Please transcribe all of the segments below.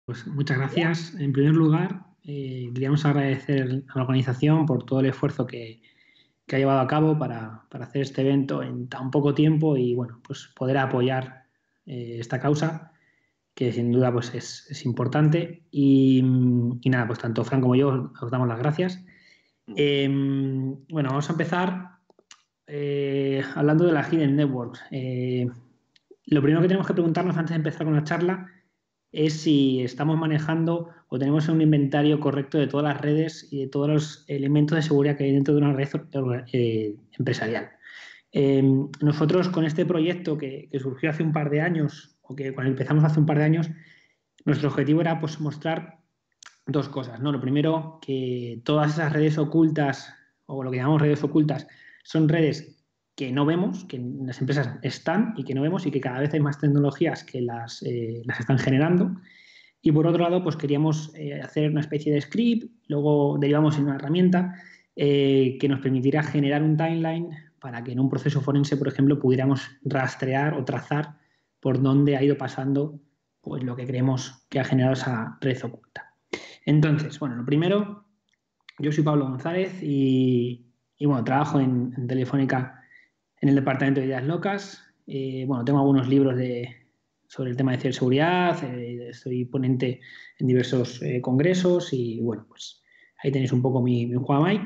Pues muchas gracias. En primer lugar, queríamos agradecer a la organización por todo el esfuerzo que ha llevado a cabo para hacer este evento en tan poco tiempo y bueno, pues poder apoyar esta causa que sin duda pues es importante. Y nada, pues tanto Fran como yo os damos las gracias. Bueno, vamos a empezar hablando de las Hidden Networks. Lo primero que tenemos que preguntarnos antes de empezar con la charla es si estamos manejando o tenemos un inventario correcto de todas las redes y de todos los elementos de seguridad que hay dentro de una red empresarial. Nosotros con este proyecto que surgió hace un par de años, o que cuando empezamos hace un par de años, nuestro objetivo era pues, mostrar dos cosas, ¿no? Lo primero, que todas esas redes ocultas, o lo que llamamos redes ocultas, son redes que no vemos, que en las empresas están y que no vemos y que cada vez hay más tecnologías que las están generando. Y por otro lado, pues queríamos hacer una especie de script, luego derivamos en una herramienta que nos permitiera generar un timeline para que en un proceso forense, por ejemplo, pudiéramos rastrear o trazar por dónde ha ido pasando pues, lo que creemos que ha generado esa red oculta. Entonces, bueno, lo primero, yo soy Pablo González y bueno, trabajo en Telefónica en el departamento de ideas locas. Bueno, tengo algunos libros sobre el tema de ciberseguridad, soy ponente en diversos congresos y bueno, pues ahí tenéis un poco mi Juamay.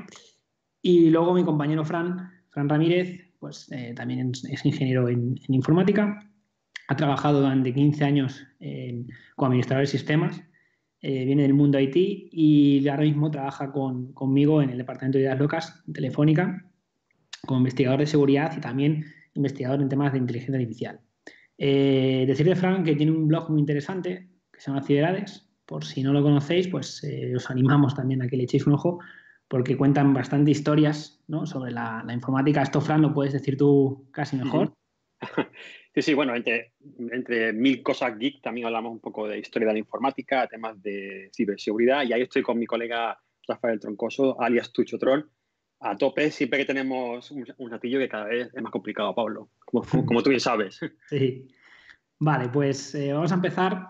Y luego mi compañero Fran Ramírez, pues también es ingeniero en informática, ha trabajado durante 15 años como administrador de sistemas, viene del mundo IT y ahora mismo trabaja conmigo en el departamento de ideas locas, Telefónica, como investigador de seguridad y también investigador en temas de inteligencia artificial. Decirle, Fran, que tiene un blog muy interesante que se llama Ciberades. Por si no lo conocéis, pues os animamos también a que le echéis un ojo porque cuentan bastante historias, ¿no? Sobre la informática. Esto, Fran, lo puedes decir tú casi mejor. Sí, sí, bueno, entre mil cosas geek también hablamos un poco de historia de la informática, temas de ciberseguridad, y ahí estoy con mi colega Rafael Troncoso, alias Tuchotron, a tope, siempre que tenemos un ratillo que cada vez es más complicado, Pablo, como tú bien sabes. Sí. Vale, pues vamos a empezar.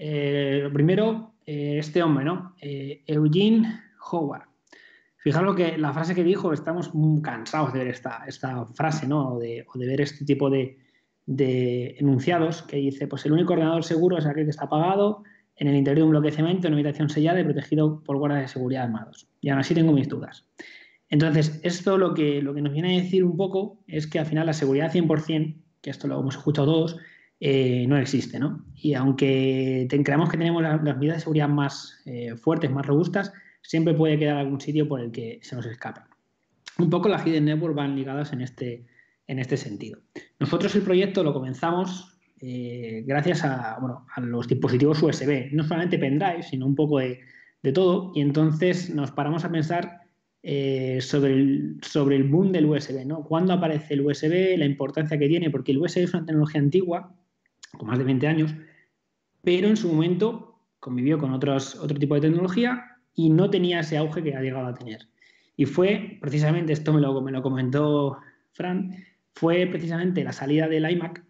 Lo primero, este hombre, ¿no? Eugene Howard. Fijaros la frase que dijo, estamos muy cansados de ver esta frase, ¿no? O de ver este tipo de enunciados que dice, pues el único ordenador seguro es aquel que está apagado en el interior de un bloque de cemento, en una habitación sellada y protegido por guardias de seguridad armados. Y aún así tengo mis dudas. Entonces, esto lo que nos viene a decir un poco es que al final la seguridad 100%, que esto lo hemos escuchado todos, no existe, ¿no? Y aunque creamos que tenemos las medidas de seguridad más fuertes, más robustas, siempre puede quedar algún sitio por el que se nos escapa. Un poco las Hidden Network van ligadas en este sentido. Nosotros el proyecto lo comenzamos gracias a los dispositivos USB, no solamente pendrive, sino un poco de todo, y entonces nos paramos a pensar sobre el boom del USB, ¿no? ¿Cuándo aparece el USB? La importancia que tiene, porque el USB es una tecnología antigua, con más de 20 años, pero en su momento convivió con otro tipo de tecnología y no tenía ese auge que ha llegado a tener. Y fue precisamente, esto me lo comentó Fran, fue precisamente la salida del iMac,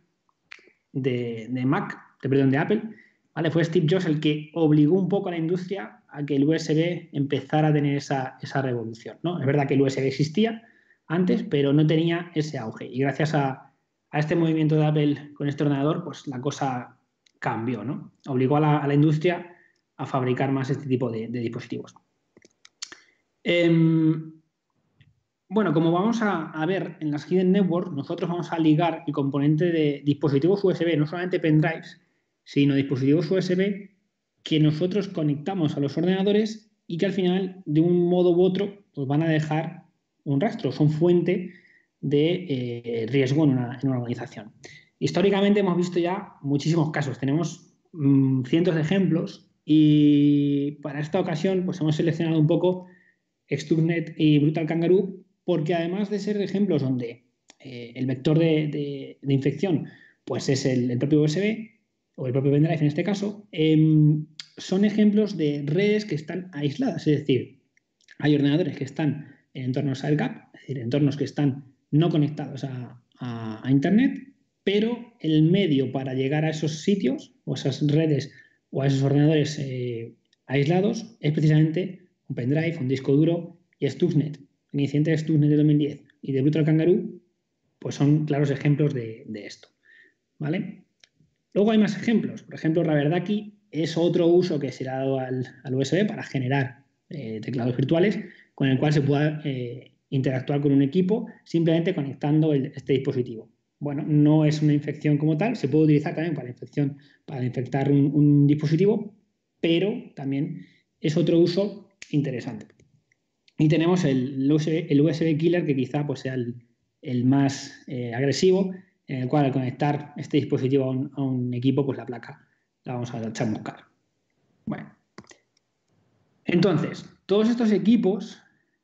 de Apple, ¿vale? Fue Steve Jobs el que obligó un poco a la industria a que el USB empezara a tener esa revolución, ¿no? Es verdad que el USB existía antes, pero no tenía ese auge. Y gracias a este movimiento de Apple con este ordenador, pues la cosa cambió, ¿no? Obligó a la industria a fabricar más este tipo de dispositivos. Bueno, como vamos a ver en las Hidden Network, nosotros vamos a ligar el componente de dispositivos USB, no solamente pendrives, sino dispositivos USB que nosotros conectamos a los ordenadores y que al final, de un modo u otro, pues van a dejar un rastro, son fuente de riesgo en una organización. Históricamente hemos visto ya muchísimos casos, tenemos cientos de ejemplos y para esta ocasión pues hemos seleccionado un poco Stuxnet y Brutal Kangaroo porque además de ser ejemplos donde el vector de infección pues es el propio USB o el propio pendrive en este caso, son ejemplos de redes que están aisladas, es decir, hay ordenadores que están en entornos air-gap, es decir, entornos que están no conectados a Internet, pero el medio para llegar a esos sitios o esas redes o a esos ordenadores aislados es precisamente un pendrive, un disco duro y Stuxnet. El incidente de Stuxnet de 2010 y de Brutal Kangaroo pues son claros ejemplos de esto, ¿vale? Luego hay más ejemplos. Por ejemplo, Raverdaki es otro uso que se le ha dado al USB para generar teclados virtuales con el cual se pueda interactuar con un equipo simplemente conectando este dispositivo. Bueno, no es una infección como tal, se puede utilizar también para infectar un dispositivo, pero también es otro uso interesante. Y tenemos el USB Killer, que quizá pues, sea el más agresivo, en el cual al conectar este dispositivo a un equipo, pues la placa la vamos a chamuscar. Bueno, entonces, todos estos equipos,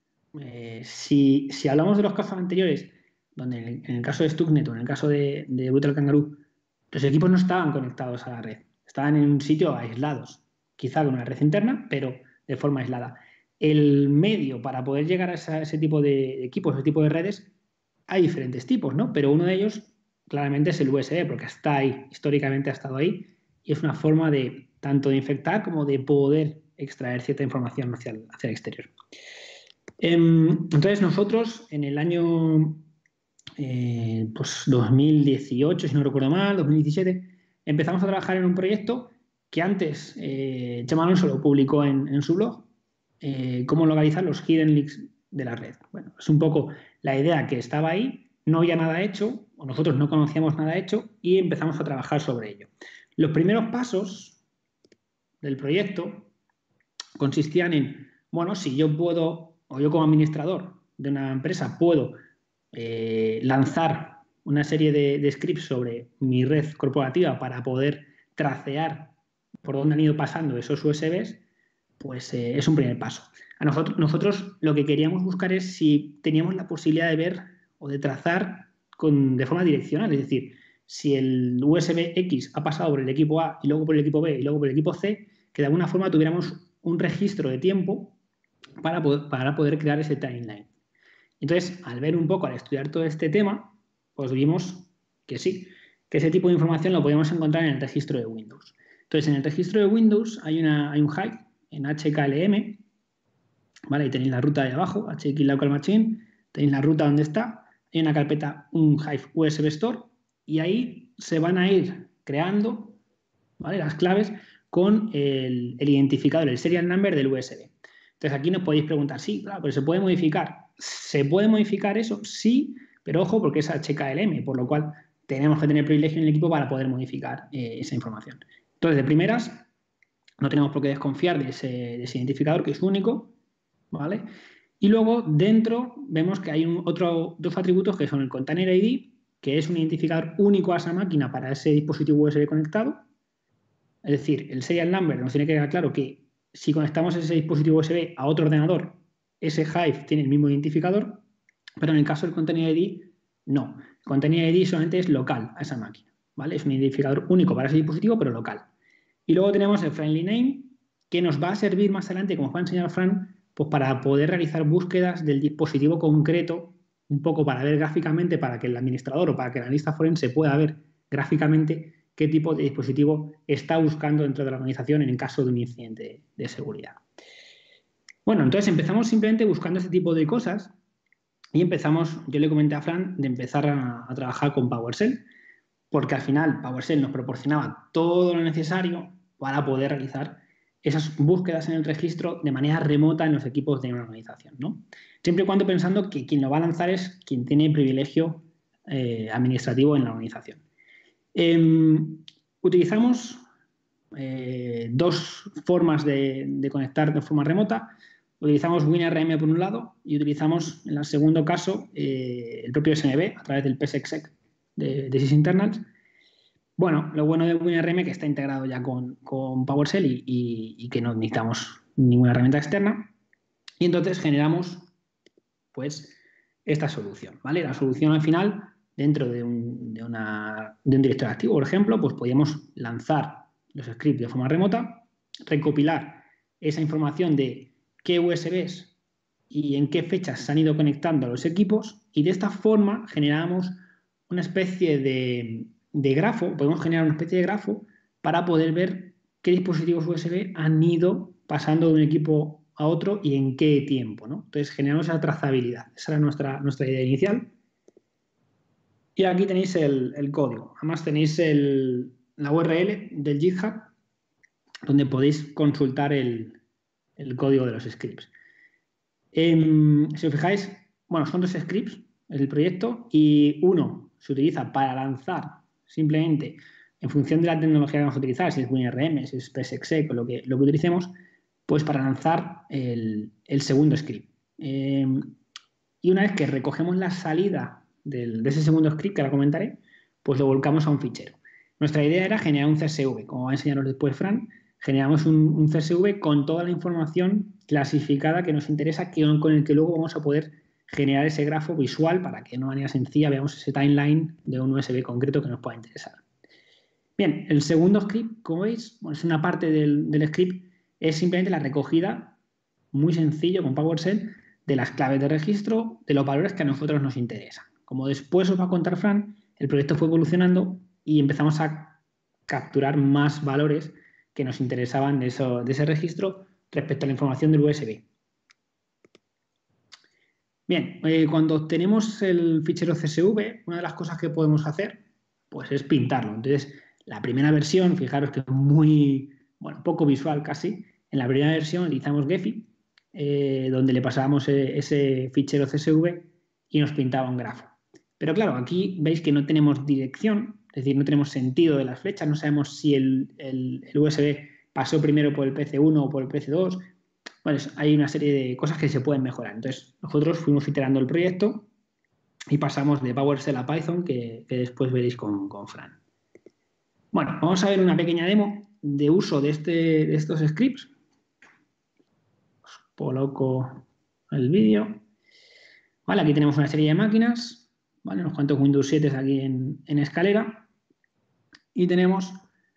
si hablamos de los casos anteriores, donde en el caso de Stuxnet o en el caso de Brutal Kangaroo, los equipos no estaban conectados a la red, estaban en un sitio aislados, quizá con una red interna, pero de forma aislada. El medio para poder llegar a ese tipo de equipos, ese tipo de redes, hay diferentes tipos, ¿no? Pero uno de ellos claramente es el USB, porque está ahí, históricamente ha estado ahí, y es una forma de tanto de infectar como de poder extraer cierta información hacia el exterior. Entonces nosotros en el año pues 2018, si no recuerdo mal, 2017, empezamos a trabajar en un proyecto que antes Chema Alonso lo publicó en su blog, cómo localizar los hidden leaks de la red. Bueno, es un poco la idea que estaba ahí, no había nada hecho, o nosotros no conocíamos nada hecho, y empezamos a trabajar sobre ello. Los primeros pasos del proyecto consistían en, bueno, si yo puedo, o yo como administrador de una empresa puedo lanzar una serie de scripts sobre mi red corporativa para poder tracear por dónde han ido pasando esos USBs, pues es un primer paso. A nosotros lo que queríamos buscar es si teníamos la posibilidad de ver o de trazar de forma direccional, es decir, si el USB X ha pasado por el equipo A y luego por el equipo B y luego por el equipo C, que de alguna forma tuviéramos un registro de tiempo para poder crear ese timeline. Entonces, al ver un poco, al estudiar todo este tema, pues vimos que sí, que ese tipo de información lo podíamos encontrar en el registro de Windows. Entonces, en el registro de Windows hay un hive en HKLM, ¿vale? Y tenéis la ruta de abajo, HX Local Machine, tenéis la ruta donde está, hay una carpeta, un hive USB Store, y ahí se van a ir creando, ¿vale?, las claves con el identificador, el serial number del USB. Entonces aquí nos podéis preguntar, sí, claro, pero ¿se puede modificar? ¿Se puede modificar eso? Sí, pero ojo, porque es HKLM, por lo cual tenemos que tener privilegio en el equipo para poder modificar esa información. Entonces, de primeras, no tenemos por qué desconfiar de ese identificador, que es único, ¿vale? Y luego, dentro, vemos que hay dos atributos que son el Container ID, que es un identificador único a esa máquina para ese dispositivo USB conectado. Es decir, el serial number nos tiene que quedar claro que si conectamos ese dispositivo USB a otro ordenador, ese hive tiene el mismo identificador, pero en el caso del Container ID, no. El Container ID solamente es local a esa máquina, ¿vale? Es un identificador único para ese dispositivo, pero local. Y luego tenemos el Friendly Name, que nos va a servir más adelante, como os va a enseñar Fran, pues para poder realizar búsquedas del dispositivo concreto, un poco para ver gráficamente, para que el administrador o para que el analista forense pueda ver gráficamente qué tipo de dispositivo está buscando dentro de la organización en el caso de un incidente de seguridad. Bueno, entonces empezamos simplemente buscando este tipo de cosas y empezamos, yo le comenté a Fran, de empezar a trabajar con PowerShell, porque al final PowerShell nos proporcionaba todo lo necesario para poder realizar esas búsquedas en el registro de manera remota en los equipos de una organización, ¿no? Siempre y cuando pensando que quien lo va a lanzar es quien tiene privilegio administrativo en la organización. Utilizamos dos formas de conectar de forma remota. Utilizamos WinRM por un lado y utilizamos, en el segundo caso, el propio SMB a través del PSExec de sysinternals. Bueno, lo bueno de WinRM es que está integrado ya con PowerShell y que no necesitamos ninguna herramienta externa. Y entonces generamos, pues, esta solución, ¿vale? La solución al final, dentro de un directorio activo, por ejemplo, pues podíamos lanzar los scripts de forma remota, recopilar esa información de qué USBs y en qué fechas se han ido conectando a los equipos, y de esta forma generamos una especie de grafo, podemos generar una especie de grafo para poder ver qué dispositivos USB han ido pasando de un equipo a otro y en qué tiempo, ¿no? Entonces generamos esa trazabilidad. Esa era nuestra idea inicial. Y aquí tenéis el código. Además tenéis la URL del GitHub donde podéis consultar el código de los scripts. Si os fijáis, bueno, son 2 scripts el proyecto y uno se utiliza para lanzar simplemente en función de la tecnología que vamos a utilizar, si es WinRM, si es ExecExec o lo que utilicemos, pues para lanzar el segundo script. Y una vez que recogemos la salida de ese segundo script, que ahora comentaré, pues lo volcamos a un fichero. Nuestra idea era generar un CSV, como va a enseñaros después Fran, generamos un CSV con toda la información clasificada que nos interesa, con el que luego vamos a poder generar ese grafo visual para que de una manera sencilla veamos ese timeline de un USB concreto que nos pueda interesar. Bien, el segundo script, como veis, bueno, es una parte del script, es simplemente la recogida, muy sencillo, con PowerShell, de las claves de registro, de los valores que a nosotros nos interesan. Como después os va a contar Fran, el proyecto fue evolucionando y empezamos a capturar más valores que nos interesaban de ese registro respecto a la información del USB. Bien, cuando obtenemos el fichero CSV, una de las cosas que podemos hacer pues es pintarlo. Entonces, la primera versión, fijaros que es muy, bueno, poco visual casi. En la primera versión utilizamos Gephi, donde le pasábamos ese fichero CSV y nos pintaba un grafo. Pero claro, aquí veis que no tenemos dirección, es decir, no tenemos sentido de las flechas, no sabemos si el USB pasó primero por el PC1 o por el PC2. Bueno, hay una serie de cosas que se pueden mejorar. Entonces, nosotros fuimos iterando el proyecto y pasamos de PowerShell a Python, que después veréis con Fran. Bueno, vamos a ver una pequeña demo de uso de estos scripts. Os coloco el vídeo. Vale, aquí tenemos una serie de máquinas, ¿vale? Unos cuantos Windows 7 aquí en escalera. Y tenemos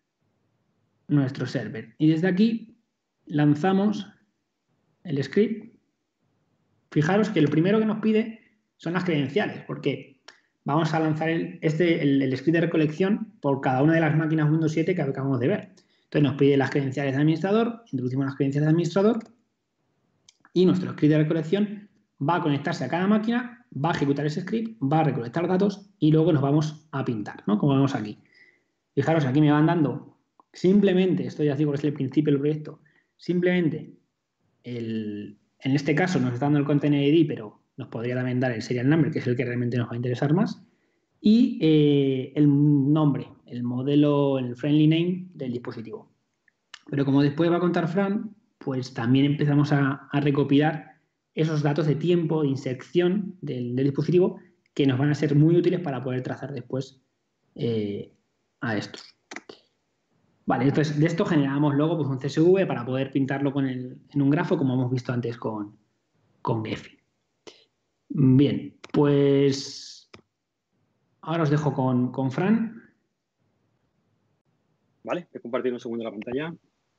nuestro server. Y desde aquí lanzamos el script. Fijaros que lo primero que nos pide son las credenciales, porque vamos a lanzar el script de recolección por cada una de las máquinas Windows 7 que acabamos de ver. Entonces nos pide las credenciales de administrador, introducimos las credenciales de administrador y nuestro script de recolección va a conectarse a cada máquina, va a ejecutar ese script, va a recolectar datos y luego los vamos a pintar, ¿no? Como vemos aquí. Fijaros, aquí me van dando simplemente, esto ya digo que es el principio del proyecto, simplemente en este caso nos está dando el Container ID, pero nos podría también dar el serial number, que es el que realmente nos va a interesar más, y el nombre, el modelo, el friendly name del dispositivo. Pero como después va a contar Fran, pues también empezamos a recopilar esos datos de tiempo, de inserción del dispositivo, que nos van a ser muy útiles para poder trazar después a estos. Vale, entonces de esto generamos luego pues, un CSV para poder pintarlo en un grafo, como hemos visto antes con Gephi. Bien, pues ahora os dejo con Fran. Vale, voy a compartir un segundo la pantalla.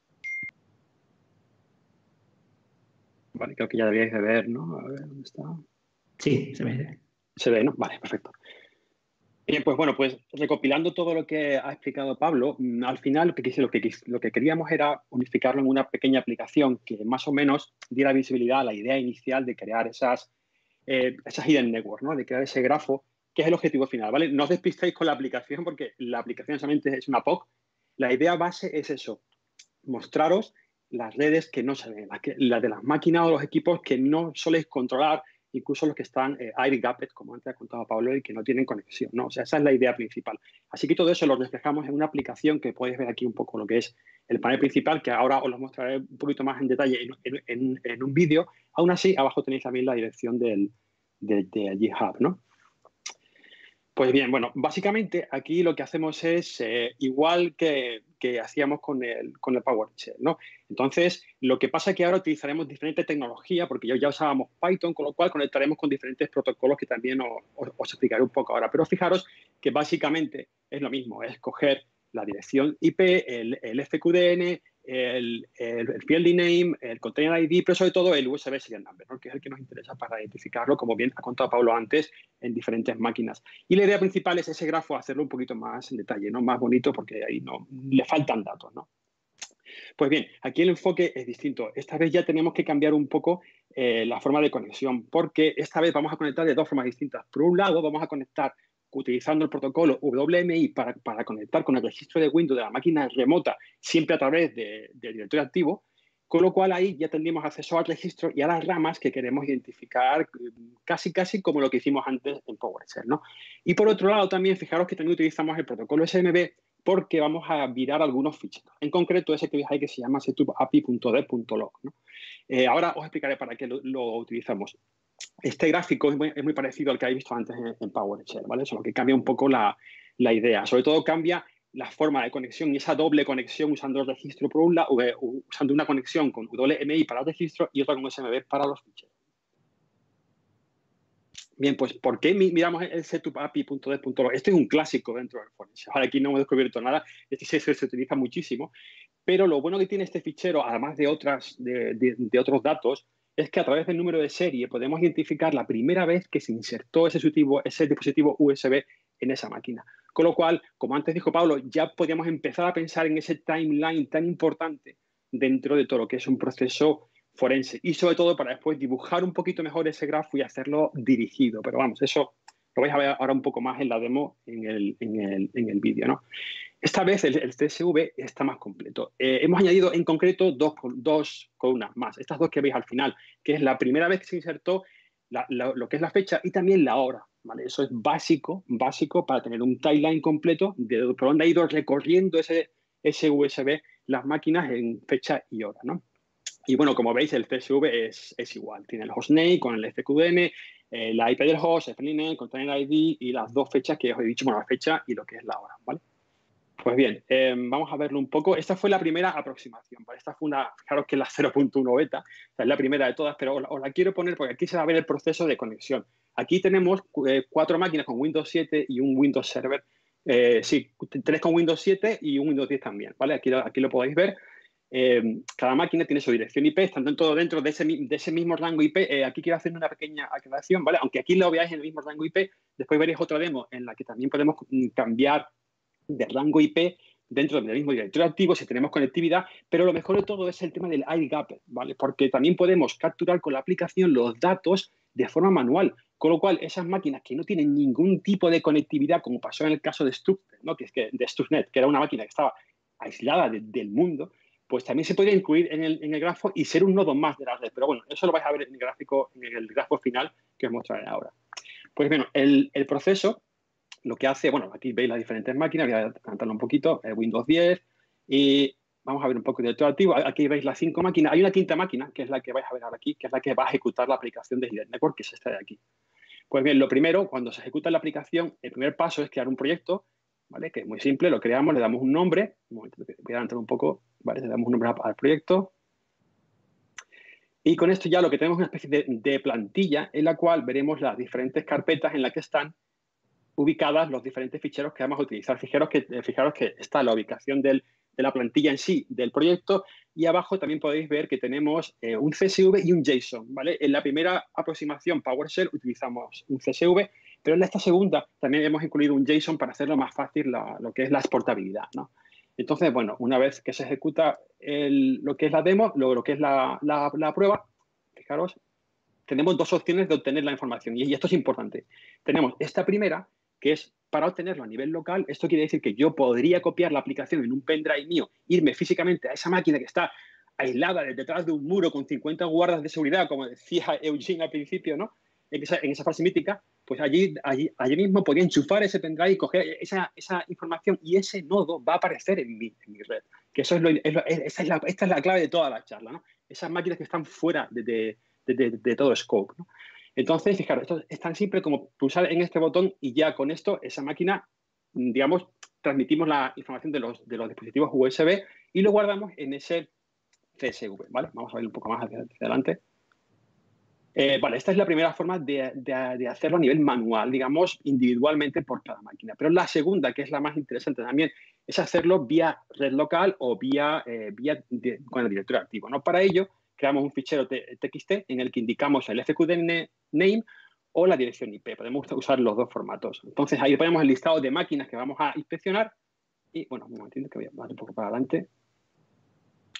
Vale, creo que ya deberíais de ver, ¿no? A ver, ¿dónde está? Sí, se ve. Se ve, ¿no? Vale, perfecto. Bien, pues bueno, pues recopilando todo lo que ha explicado Pablo, al final lo que queríamos era unificarlo en una pequeña aplicación que más o menos diera visibilidad a la idea inicial de crear esas hidden networks, ¿no? De crear ese grafo, que es el objetivo final, ¿vale? No os despistéis con la aplicación porque la aplicación solamente es una POC. La idea base es eso, mostraros las redes que no se ven, las de las máquinas o los equipos que no soléis controlar, incluso los que están air gapped, como antes ha contado Pablo, y que no tienen conexión, ¿no? O sea, esa es la idea principal. Así que todo eso lo reflejamos en una aplicación que podéis ver aquí un poco lo que es el panel principal, que ahora os lo mostraré un poquito más en detalle en un vídeo. Aún así, abajo tenéis también la dirección del GitHub, ¿no? Pues bien, bueno, básicamente aquí lo que hacemos es igual que hacíamos con el PowerShell, ¿no? Entonces, lo que pasa es que ahora utilizaremos diferente tecnología, porque ya usábamos Python, con lo cual conectaremos con diferentes protocolos que también os explicaré un poco ahora. Pero fijaros que básicamente es lo mismo, es coger la dirección IP, el FQDN, el field name, el container ID, pero sobre todo el USB serial number, ¿no? Que es el que nos interesa para identificarlo, como bien ha contado Pablo antes, en diferentes máquinas. Y la idea principal es ese grafo hacerlo un poquito más en detalle, ¿no? Más bonito, porque ahí no le faltan datos, ¿no? Pues bien, aquí el enfoque es distinto. Esta vez ya tenemos que cambiar un poco la forma de conexión, porque esta vez vamos a conectar de dos formas distintas. Por un lado, vamos a conectar utilizando el protocolo WMI para conectar con el registro de Windows de la máquina remota, siempre a través del directorio activo, con lo cual ahí ya tendríamos acceso al registro y a las ramas que queremos identificar casi como lo que hicimos antes en PowerShell, ¿no? Y por otro lado también, fijaros que también utilizamos el protocolo SMB porque vamos a virar algunos ficheros. En concreto, ese que veis ahí que se llama setup.api.dev.log, ¿no? Ahora os explicaré para qué lo utilizamos. Este gráfico es muy parecido al que habéis visto antes en PowerShell, ¿vale? Solo que cambia un poco la idea. Sobre todo cambia la forma de conexión y esa doble conexión usando el registro por un lado, usando una conexión con WMI para el registro y otra con SMB para los ficheros. Bien, pues ¿por qué miramos el setup.api.dev.log? Este es un clásico dentro del Forensic. Ahora aquí no hemos descubierto nada. Este se utiliza muchísimo. Pero lo bueno que tiene este fichero, además de otros datos, es que a través del número de serie podemos identificar la primera vez que se insertó ese dispositivo USB en esa máquina. Con lo cual, como antes dijo Pablo, ya podríamos empezar a pensar en ese timeline tan importante dentro de todo lo que es un proceso forense. Y sobre todo para después dibujar un poquito mejor ese grafo y hacerlo dirigido. Pero vamos, eso lo vais a ver ahora un poco más en la demo en el vídeo, ¿no? Esta vez el CSV está más completo. Hemos añadido en concreto dos columnas más. Estas dos que veis al final, que es la primera vez que se insertó lo que es la fecha y también la hora, ¿vale? Eso es básico para tener un timeline completo de por dónde ha ido recorriendo ese USB las máquinas en fecha y hora, ¿no? Y bueno, como veis, el CSV es igual. Tiene el hostname con el FQDN, la IP del host, el FNINE, el container ID y las dos fechas que os he dicho, bueno, la fecha y lo que es la hora, ¿vale? Pues bien, vamos a verlo un poco. Esta fue la primera aproximación. ¿Vale? Esta fue fijaros que es la 0.1 beta, o sea, es la primera de todas, pero os la quiero poner porque aquí se va a ver el proceso de conexión. Aquí tenemos 4 máquinas con Windows 7 y un Windows Server. Sí, 3 con Windows 7 y un Windows 10 también, ¿vale? Aquí lo podéis ver. Cada máquina tiene su dirección IP, están todo dentro de ese mismo rango IP. Aquí quiero hacer una pequeña aclaración, ¿vale? Aunque aquí lo veáis en el mismo rango IP, después veréis otra demo en la que también podemos cambiar de rango IP dentro del mismo directorio activo si tenemos conectividad, pero lo mejor de todo es el tema del iGAP, ¿vale? Porque también podemos capturar con la aplicación los datos de forma manual, con lo cual esas máquinas que no tienen ningún tipo de conectividad, como pasó en el caso de Stuxnet, ¿no? De Stuxnet, que era una máquina que estaba aislada del mundo, pues también se podría incluir en el grafo y ser un nodo más de la red. Pero bueno, eso lo vais a ver en el grafo final que os mostraré ahora. Pues bueno, el proceso lo que hace, bueno, aquí veis las diferentes máquinas, voy a adelantarlo un poquito, Windows 10 y vamos a ver un poco de directorio activo. Aquí veis las 5 máquinas. Hay una quinta máquina, que es la que vais a ver ahora aquí, que es la que va a ejecutar la aplicación de Hidden Network, que es esta de aquí. Pues bien, lo primero, cuando se ejecuta la aplicación, el primer paso es crear un proyecto, ¿vale? Que es muy simple, lo creamos, le damos un nombre. Un momento, voy a adelantar un poco, ¿vale? Le damos un nombre al proyecto. Y con esto ya lo que tenemos es una especie de plantilla en la cual veremos las diferentes carpetas en las que están ubicadas los diferentes ficheros que vamos a utilizar. Fijaros que está la ubicación de la plantilla en sí del proyecto y abajo también podéis ver que tenemos un CSV y un JSON, ¿vale? En la primera aproximación PowerShell utilizamos un CSV, pero en esta segunda también hemos incluido un JSON para hacerlo más fácil lo que es la exportabilidad, ¿no? Entonces, bueno, una vez que se ejecuta lo que es la demo, luego lo que es la prueba, fijaros, tenemos dos opciones de obtener la información y esto es importante. Tenemos esta primera, que es para obtenerlo a nivel local. Esto quiere decir que yo podría copiar la aplicación en un pendrive mío, irme físicamente a esa máquina que está aislada detrás de un muro con 50 guardas de seguridad, como decía Eugene al principio, ¿no? En esa frase mítica, pues allí mismo podría enchufar ese pendrive y coger esa información y ese nodo va a aparecer en mi red. Que eso esta es la clave de toda la charla, ¿no? Esas máquinas que están fuera de todo scope, ¿no? Entonces, fijaros, esto es tan simple como pulsar en este botón y ya con esto esa máquina, digamos, transmitimos la información de los dispositivos USB y lo guardamos en ese CSV, ¿vale? Vamos a ver un poco más hacia adelante. Vale, esta es la primera forma de hacerlo a nivel manual, digamos, individualmente por cada máquina. Pero la segunda, que es la más interesante también, es hacerlo vía red local o con el directorio activo, ¿no? Para ello, creamos un fichero TXT en el que indicamos el FQDN name o la dirección IP. Podemos usar los dos formatos. Entonces, ahí ponemos el listado de máquinas que vamos a inspeccionar. Y, bueno, un momentito que voy a dar un poco para adelante.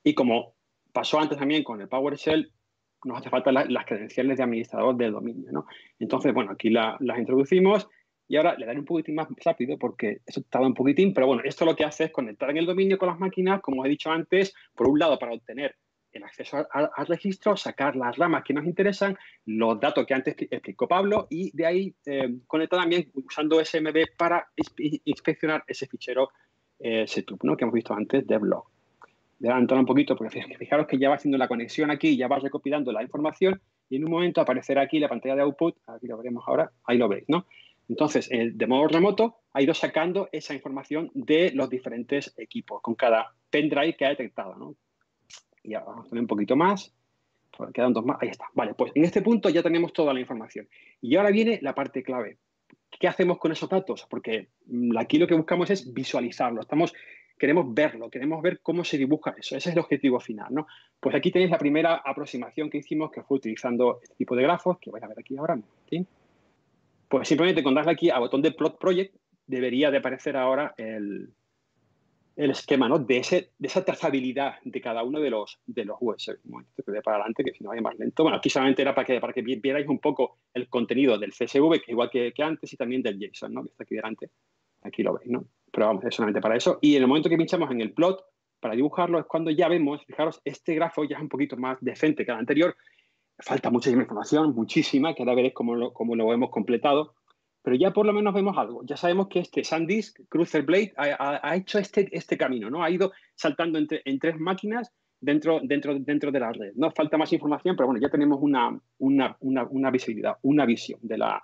Y como pasó antes también con el PowerShell, nos hace falta las credenciales de administrador del dominio, ¿no? Entonces, bueno, aquí las introducimos y ahora le daré un poquitín más rápido porque eso tarda un poquitín, pero bueno, esto lo que hace es conectar en el dominio con las máquinas, como os he dicho antes, por un lado para obtener el acceso al registro, sacar las ramas que nos interesan, los datos que antes explicó Pablo y de ahí conectar también usando SMB para inspeccionar ese fichero setup, ¿no? Que hemos visto antes de blog. Voy a adelantar un poquito porque fijaros que ya va haciendo la conexión aquí, ya va recopilando la información y en un momento aparecerá aquí la pantalla de output, aquí lo veremos ahora, ahí lo veis, ¿no? Entonces, de modo remoto, ha ido sacando esa información de los diferentes equipos con cada pendrive que ha detectado, ¿no? Y ahora vamos a tener un poquito más, quedan dos más, ahí está. Vale, pues en este punto ya tenemos toda la información. Y ahora viene la parte clave. ¿Qué hacemos con esos datos? Porque aquí lo que buscamos es visualizarlo. Queremos verlo, queremos ver cómo se dibuja eso. Ese es el objetivo final, ¿no? Pues aquí tenéis la primera aproximación que hicimos, que fue utilizando este tipo de grafos, que vais a ver aquí ahora. ¿Sí? Pues simplemente con darle aquí al botón de Plot Project, debería de aparecer ahora el esquema, ¿no? De esa trazabilidad de cada uno de los USB. Un momento que voy para adelante, que si no vaya más lento. Bueno, aquí solamente era para que vierais un poco el contenido del CSV, que es igual que antes, y también del JSON, ¿no? Que está aquí delante. Aquí lo veis, ¿no? Pero vamos, es solamente para eso. Y en el momento que pinchamos en el plot, para dibujarlo, es cuando ya vemos, fijaros, este grafo ya es un poquito más decente que el anterior. Falta muchísima información, muchísima, que ahora veréis cómo lo hemos completado. Pero ya por lo menos vemos algo. Ya sabemos que este SanDisk Cruiser Blade ha hecho este camino, ¿no? Ha ido saltando en tres máquinas dentro de la red. No falta más información, pero bueno, ya tenemos una visibilidad, una visión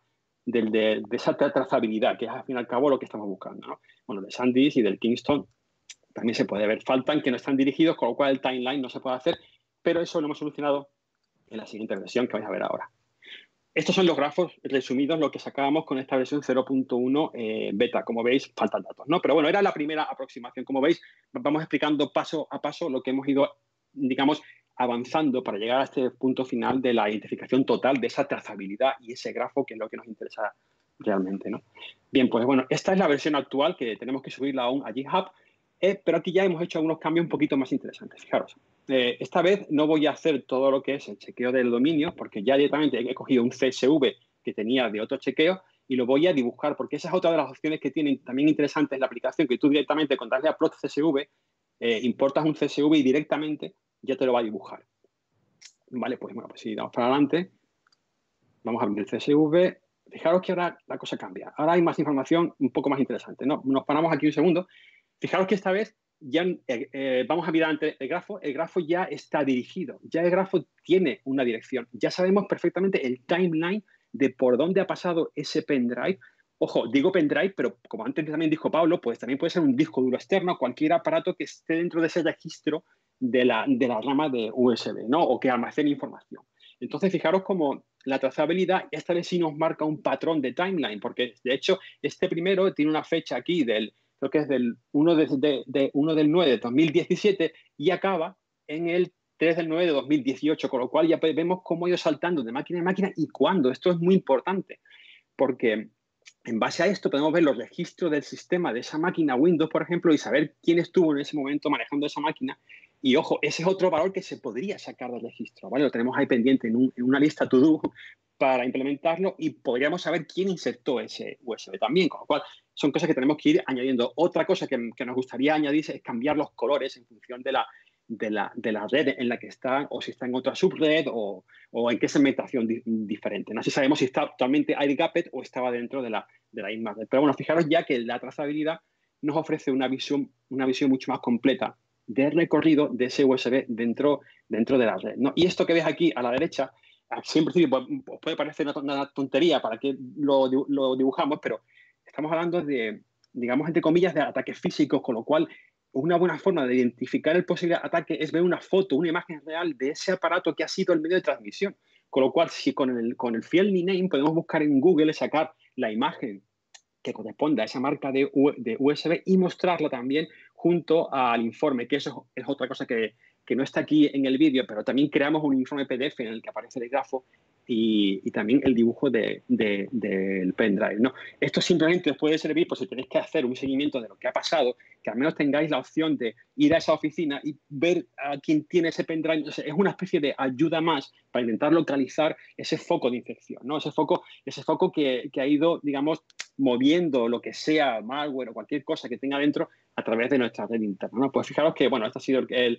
de esa trazabilidad, que es al fin y al cabo lo que estamos buscando, ¿no? Bueno, de SanDisk y del Kingston también se puede ver. Faltan que no están dirigidos, con lo cual el timeline no se puede hacer, pero eso lo hemos solucionado en la siguiente versión que vais a ver ahora. Estos son los grafos resumidos, lo que sacábamos con esta versión 0.1 beta. Como veis, faltan datos, ¿no? Pero bueno, era la primera aproximación. Como veis, vamos explicando paso a paso lo que hemos ido, digamos, avanzando para llegar a este punto final de la identificación total de esa trazabilidad y ese grafo, que es lo que nos interesa realmente, ¿no? Bien, pues bueno, esta es la versión actual que tenemos que subirla aún a GitHub, pero aquí ya hemos hecho algunos cambios un poquito más interesantes. Fijaros. Esta vez no voy a hacer todo lo que es el chequeo del dominio, porque ya directamente he cogido un CSV que tenía de otro chequeo y lo voy a dibujar, porque esa es otra de las opciones que tiene también interesante en la aplicación, que tú directamente con darle a plot CSV, importas un CSV y directamente ya te lo va a dibujar. Vale, pues bueno, pues si damos para adelante, vamos a abrir el CSV. Fijaros que ahora la cosa cambia. Ahora hay más información un poco más interesante, ¿no? Nos paramos aquí un segundo. Fijaros que esta vez ya vamos a mirar ante el grafo ya está dirigido, ya el grafo tiene una dirección, ya sabemos perfectamente el timeline de por dónde ha pasado ese pendrive. Ojo, digo pendrive, pero como antes también dijo Pablo, pues también puede ser un disco duro externo, cualquier aparato que esté dentro de ese registro de la rama de USB, ¿no? O que almacene información. Entonces, fijaros cómo la trazabilidad esta vez sí nos marca un patrón de timeline, porque de hecho este primero tiene una fecha aquí creo que es del 1 del 9 de 2017 y acaba en el 3 del 9 de 2018, con lo cual ya vemos cómo ha ido saltando de máquina en máquina y cuándo. Esto es muy importante, porque en base a esto podemos ver los registros del sistema de esa máquina Windows, por ejemplo, y saber quién estuvo en ese momento manejando esa máquina. Y ojo, ese es otro valor que se podría sacar del registro, ¿vale? Lo tenemos ahí pendiente en una lista to do para implementarlo y podríamos saber quién insertó ese USB también, con lo cual son cosas que tenemos que ir añadiendo. Otra cosa que nos gustaría añadir es cambiar los colores en función de la red en la que está, o si está en otra subred, o en qué segmentación diferente. No sé si sabemos si está actualmente air-gapped o estaba dentro de la misma red. Pero bueno, fijaros ya que la trazabilidad nos ofrece una visión mucho más completa del recorrido de ese USB dentro de la red, ¿no? Y esto que ves aquí a la derecha, siempre os puede parecer una tontería para que lo dibujamos, pero estamos hablando de, digamos, entre comillas, de ataques físicos, con lo cual una buena forma de identificar el posible ataque es ver una foto, una imagen real de ese aparato que ha sido el medio de transmisión. Con lo cual, si con el field name podemos buscar en Google, sacar la imagen que corresponde a esa marca de USB y mostrarla también junto al informe, que eso es otra cosa que no está aquí en el vídeo, pero también creamos un informe PDF en el que aparece el grafo y también el dibujo del pendrive, ¿no? Esto simplemente os puede servir por si tenéis que hacer un seguimiento de lo que ha pasado, que al menos tengáis la opción de ir a esa oficina y ver a quién tiene ese pendrive. Entonces, es una especie de ayuda más para intentar localizar ese foco de infección, ¿no? Ese foco que ha ido, digamos, moviendo lo que sea, malware o cualquier cosa que tenga dentro a través de nuestra red interna, ¿no? Pues fijaros que, bueno, esta ha sido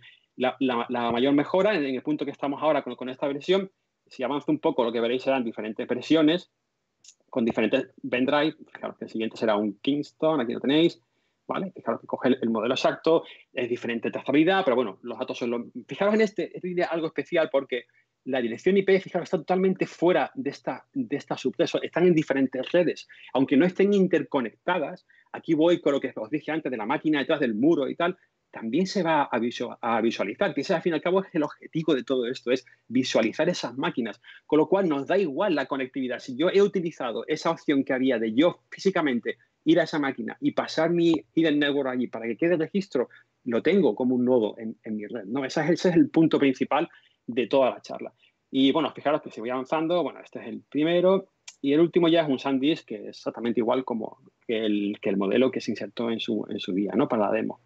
la mayor mejora en el punto que estamos ahora con esta versión. Si avanzo un poco, lo que veréis serán diferentes versiones con diferentes pendrive. Fijaros que el siguiente será un Kingston, aquí lo tenéis, ¿vale? Fijaros que coge el modelo exacto, es diferente trazabilidad, pero bueno, los datos son los... Fijaros en este es algo especial porque la dirección IP, fijaros, está totalmente fuera de esta subred, están en diferentes redes, aunque no estén interconectadas. Aquí voy con lo que os dije antes de la máquina detrás del muro y tal, también se va a visualizar, que ese al fin y al cabo es el objetivo de todo esto, es visualizar esas máquinas, con lo cual nos da igual la conectividad. Si yo he utilizado esa opción que había de yo físicamente ir a esa máquina y pasar mi hidden network allí para que quede registro, lo tengo como un nodo en mi red, ¿no? Ese es el punto principal de toda la charla. Y bueno, fijaros que si voy avanzando, bueno, este es el primero, y el último ya es un SanDisk, que es exactamente igual como que el modelo que se insertó en su día, ¿no? Para la demo.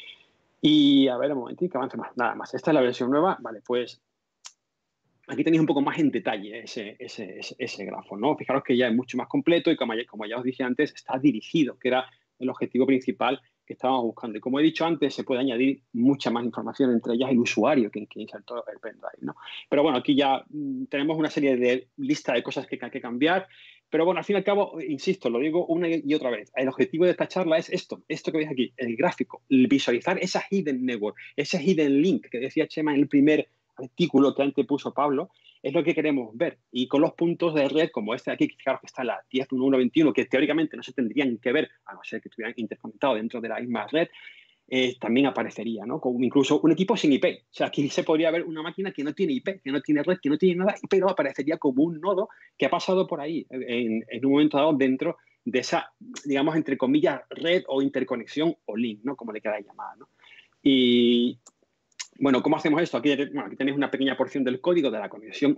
Y a ver, un momentito, que avance más. Nada más. Esta es la versión nueva. Vale, pues aquí tenéis un poco más en detalle ese grafo, ¿no? Fijaros que ya es mucho más completo y como ya os dije antes, está dirigido, que era el objetivo principal que estábamos buscando. Y como he dicho antes, se puede añadir mucha más información, entre ellas el usuario que insertó el pendrive, ¿no? Pero bueno, aquí ya tenemos una serie de lista de cosas que hay que cambiar. Pero bueno, al fin y al cabo, insisto, lo digo una y otra vez, el objetivo de esta charla es esto que veis aquí, el gráfico, el visualizar esa hidden network, ese hidden link que decía Chema en el primer artículo que antes puso Pablo, es lo que queremos ver. Y con los puntos de red, como este de aquí, que fijaros que está la 10.1.1.21, que teóricamente no se tendrían que ver, a no ser que estuvieran interconectados dentro de la misma red, también aparecería, ¿no? Como incluso un equipo sin IP. O sea, aquí se podría ver una máquina que no tiene IP, que no tiene red, que no tiene nada, pero aparecería como un nodo que ha pasado por ahí en un momento dado dentro de esa, digamos, entre comillas, red o interconexión o link, ¿no? Como le queráis llamar, ¿no? Y bueno, ¿cómo hacemos esto? Aquí tenéis una pequeña porción del código de la conexión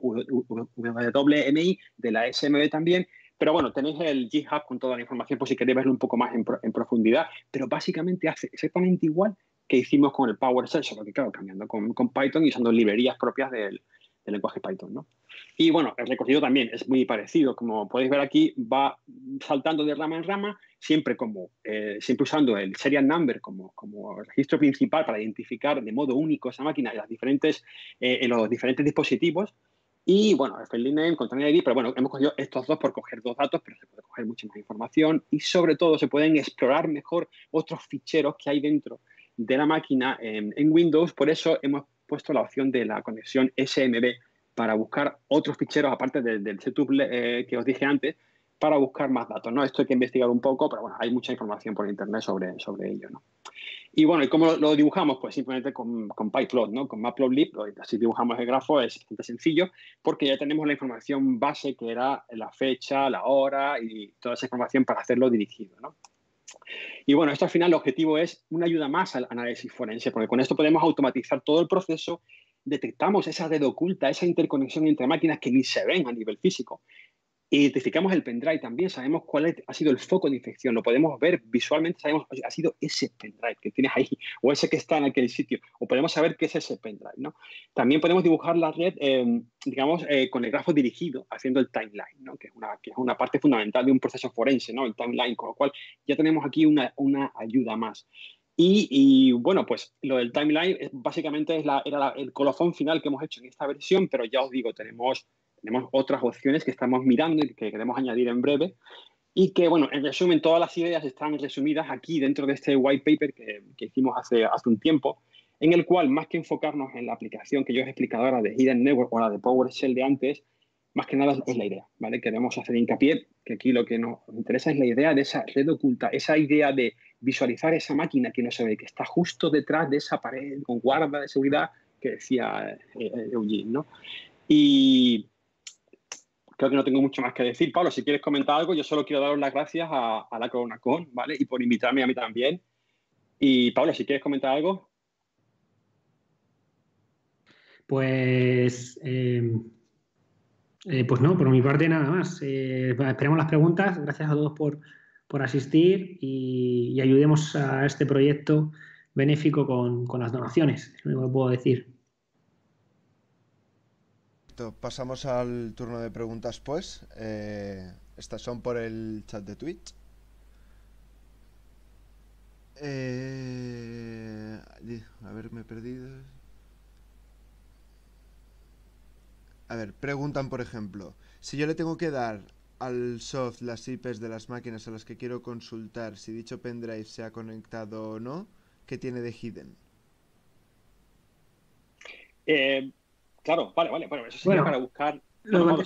WMI, de la SMB también, pero bueno, tenéis el GitHub con toda la información por si queréis verlo un poco más en profundidad, pero básicamente hace exactamente igual que hicimos con el PowerShell, solo que claro, cambiando con Python y usando librerías propias del lenguaje Python, ¿no? Y bueno, el recorrido también es muy parecido. Como podéis ver aquí, va saltando de rama en rama, siempre usando el serial number como registro principal para identificar de modo único esa máquina en los diferentes dispositivos. Y bueno, el file name, container ID, pero bueno, hemos cogido estos dos por coger dos datos, pero se puede coger mucha más información y sobre todo se pueden explorar mejor otros ficheros que hay dentro de la máquina en Windows. Por eso hemos puesto la opción de la conexión SMB para buscar otros ficheros aparte del setup que os dije antes, para buscar más datos, ¿no? Esto hay que investigar un poco, pero bueno, hay mucha información por internet sobre ello, ¿no? Y bueno, ¿y cómo lo dibujamos? Pues simplemente con PyPlot, ¿no? Con Matplotlib, así dibujamos el grafo, es bastante sencillo, porque ya tenemos la información base que era la fecha, la hora y toda esa información para hacerlo dirigido, ¿no? Y bueno, esto al final el objetivo es una ayuda más al análisis forense, porque con esto podemos automatizar todo el proceso, detectamos esa red oculta, esa interconexión entre máquinas que ni se ven a nivel físico. Identificamos el pendrive también, sabemos cuál ha sido el foco de infección, lo podemos ver visualmente, sabemos ha sido ese pendrive que tienes ahí o ese que está en aquel sitio, o podemos saber qué es ese pendrive, ¿no? También podemos dibujar la red, digamos, con el grafo dirigido, haciendo el timeline, ¿no? Que es una parte fundamental de un proceso forense, ¿no? El timeline, con lo cual ya tenemos aquí una ayuda más. Y bueno, pues lo del timeline básicamente era el colofón final que hemos hecho en esta versión, pero ya os digo, tenemos otras opciones que estamos mirando y que queremos añadir en breve. Y que, bueno, en resumen, todas las ideas están resumidas aquí dentro de este white paper que hicimos hace un tiempo, en el cual, más que enfocarnos en la aplicación que yo os he explicado ahora de Hidden Network o la de PowerShell de antes, más que nada es la idea, ¿vale? Queremos hacer hincapié que aquí lo que nos interesa es la idea de esa red oculta, esa idea de visualizar esa máquina que no se ve, que está justo detrás de esa pared con guarda de seguridad que decía Eugene, ¿no? Y creo que no tengo mucho más que decir. Pablo, si quieres comentar algo, yo solo quiero daros las gracias a la CoronaCon, ¿vale? Y por invitarme a mí también. Y Pablo, si quieres comentar algo. Pues Pues no, por mi parte nada más. Esperamos las preguntas. Gracias a todos por asistir y ayudemos a este proyecto benéfico con las donaciones. Es lo único que puedo decir. Pasamos al turno de preguntas, pues. Estas son por el chat de Twitch. A ver, me he perdido. A ver, preguntan, por ejemplo, si yo le tengo que dar al soft las IPs de las máquinas a las que quiero consultar si dicho pendrive se ha conectado o no, ¿qué tiene de hidden? Claro, vale. Bueno, eso sería para buscar... Tú.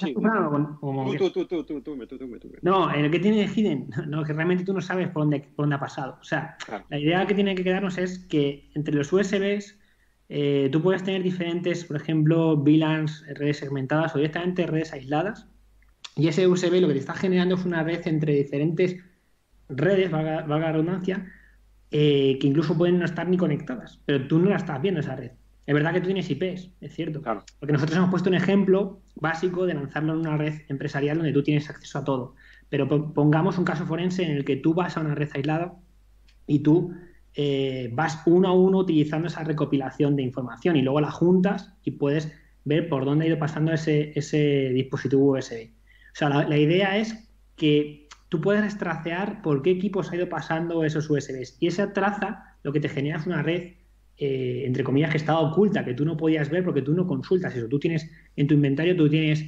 No, el que tiene de hidden, no, que realmente tú no sabes por dónde ha pasado. O sea, claro. La idea que tiene que quedarnos es que entre los USBs tú puedes tener diferentes, por ejemplo, VLANs, redes segmentadas o directamente redes aisladas. Y ese USB lo que te está generando es una red entre diferentes redes, valga la redundancia, que incluso pueden no estar ni conectadas, pero tú no la estás viendo esa red. Es verdad que tú tienes IPs, es cierto. Claro. Porque nosotros hemos puesto un ejemplo básico de lanzarlo en una red empresarial donde tú tienes acceso a todo. Pero pongamos un caso forense en el que tú vas a una red aislada y tú vas uno a uno utilizando esa recopilación de información y luego la juntas y puedes ver por dónde ha ido pasando ese dispositivo USB. O sea, la idea es que tú puedes tracear por qué equipos ha ido pasando esos USBs. Y esa traza lo que te genera es una red, entre comillas, que estaba oculta, que tú no podías ver porque tú no consultas eso. Tú tienes en tu inventario, tú tienes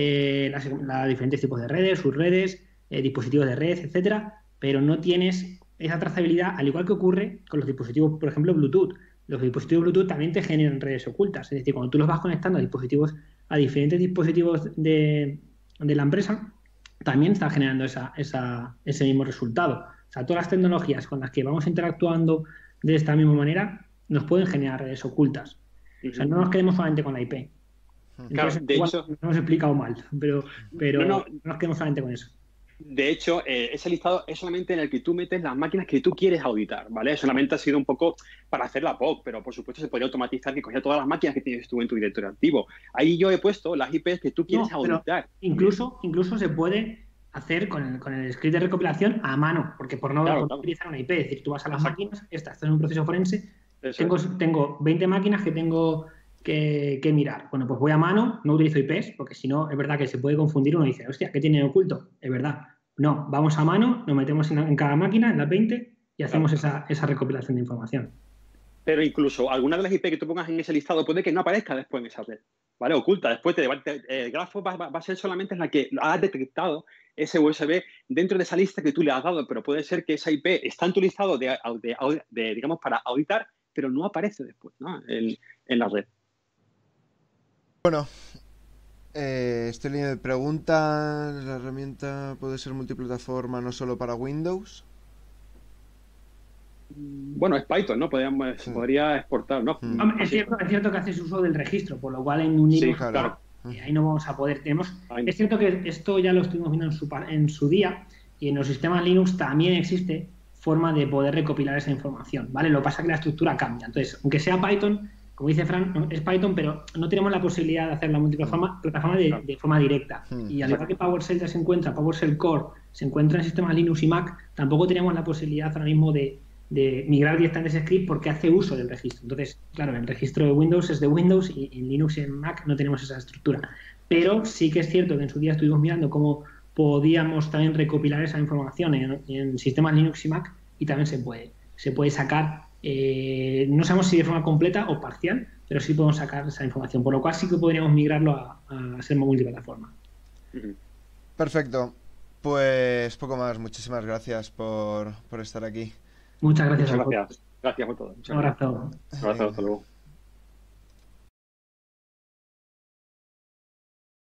los diferentes tipos de redes, subredes, dispositivos de red, etcétera, pero no tienes esa trazabilidad, al igual que ocurre con los dispositivos, por ejemplo, Bluetooth. Los dispositivos Bluetooth también te generan redes ocultas. Es decir, cuando tú los vas conectando a diferentes dispositivos de la empresa, también está generando ese mismo resultado. O sea, todas las tecnologías con las que vamos interactuando de esta misma manera nos pueden generar redes ocultas. O sea, no nos quedemos solamente con la IP. Entonces, claro, de hecho, no hemos explicado mal, pero no nos quedemos solamente con eso. De hecho, ese listado es solamente en el que tú metes las máquinas que tú quieres auditar, ¿vale? Solamente ha sido un poco para hacer la POC, pero por supuesto se podría automatizar que cogiera todas las máquinas que tienes tú en tu directorio activo. Ahí yo he puesto las IPs que tú quieres auditar. Incluso se puede hacer con el script de recopilación a mano, porque por no utilizar una IP, es decir, tú vas a las máquinas, estás en un proceso forense, tengo 20 máquinas que tengo que mirar. Bueno, pues voy a mano, no utilizo IPs, porque si no, es verdad que se puede confundir. Uno dice, hostia, ¿qué tiene oculto? Es verdad. No, vamos a mano, nos metemos en cada máquina, en las 20, y hacemos esa recopilación de información. Pero incluso alguna de las IP que tú pongas en ese listado puede que no aparezca después en esa red, ¿vale? Oculta. Después el grafo va a ser solamente en la que has detectado ese USB dentro de esa lista que tú le has dado, pero puede ser que esa IP está en tu listado digamos, para auditar, pero no aparece después, ¿no? en la red. Bueno, estoy leyendo de preguntas. ¿La herramienta puede ser multiplataforma no solo para Windows? Bueno, es Python, ¿no? Se podría exportar, ¿no? Es cierto que haces uso del registro, por lo cual en un Linux, claro. Ahí no vamos a poder. Es cierto que esto ya lo estuvimos viendo en su día, y en los sistemas Linux también existe forma de poder recopilar esa información, ¿vale? Lo que pasa es que la estructura cambia. Entonces, aunque sea Python, como dice Fran, es Python, pero no tenemos la posibilidad de hacer la multiplataforma de forma directa. Y al igual que PowerShell ya se encuentra, PowerShell Core se encuentra en sistemas Linux y Mac, tampoco tenemos la posibilidad ahora mismo de migrar directamente ese script porque hace uso del registro. Entonces, claro, el registro de Windows es de Windows y en Linux y en Mac no tenemos esa estructura. Pero sí que es cierto que en su día estuvimos mirando cómo podíamos también recopilar esa información en sistemas Linux y Mac, y también se puede sacar. No sabemos si de forma completa o parcial, pero sí podemos sacar esa información, por lo cual sí que podríamos migrarlo a ser multiplataforma. Perfecto. Pues poco más. Muchísimas gracias por estar aquí. Muchas gracias. Muchas gracias. Gracias por todo. Un abrazo. Un abrazo, hasta luego.